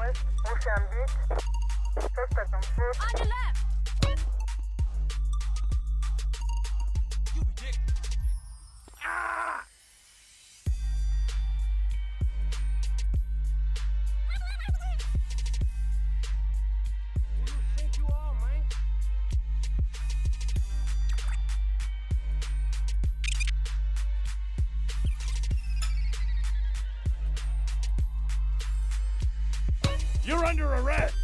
ouest, prochain but. Station foot. On your left! You ridiculous. Ah! Think you are, man. You're under arrest!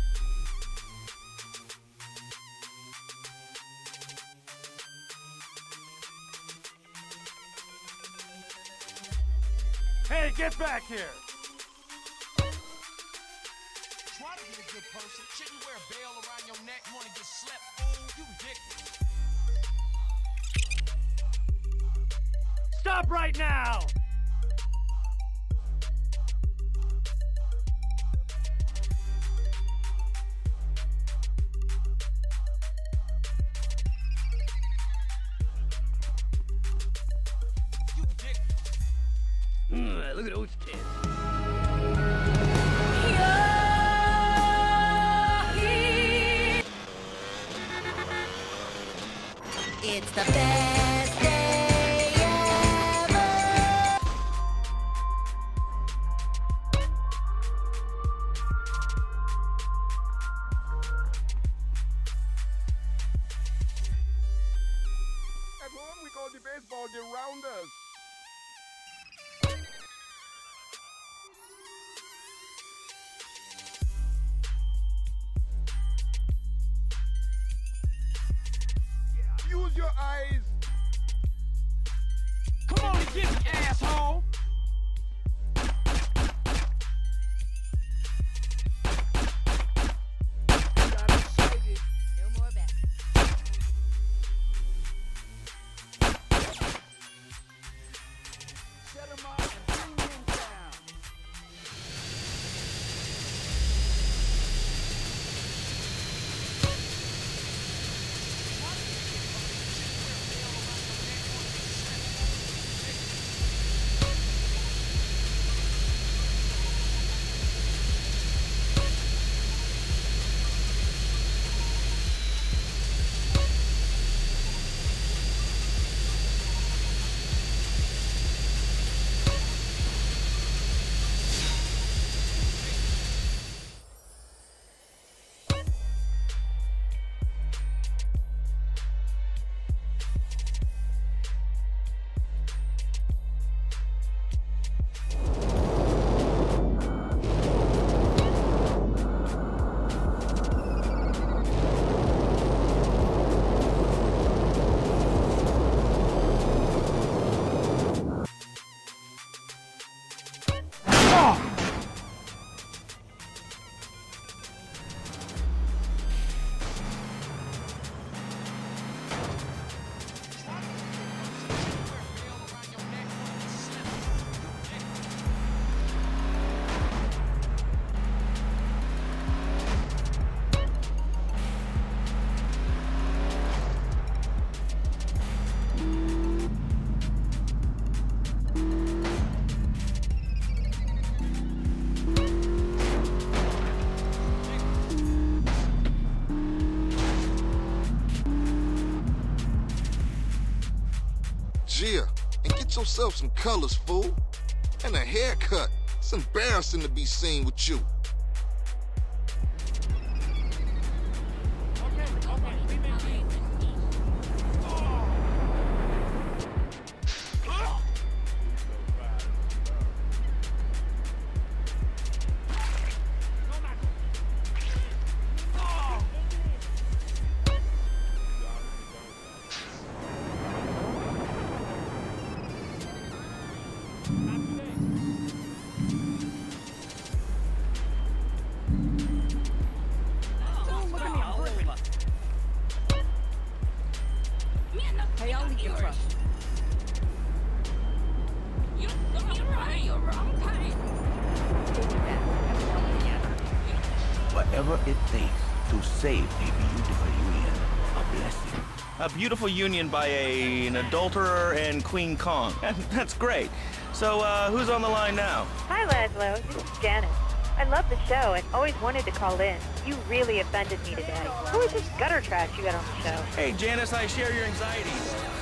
Hey, get back here! Try to be a good person. Shouldn't you wear a bell around your neck? You wanna get slept, fool? You ridiculous. Stop right now! You ridiculous. Look at those tits. It's the best day ever! At home, we call the baseball the rounders. Use your eyes. Come on and get me, asshole! Got excited. No more back. Set 'em up and bring them down. Gia, and get yourself some colors, fool. And a haircut. It's embarrassing to be seen with you. Hey, I'll leave you trust. You're right, you're wrong, Patty. Whatever it takes to save a beautiful union. A blessing. A beautiful union by an adulterer and Queen Kong. That's great. So, who's on the line now? Hi, Laszlo. This is Janice. I love the show and always wanted to call in. You really offended me today. Who is this gutter trash you got on the show? Hey, Janice, I share your anxieties.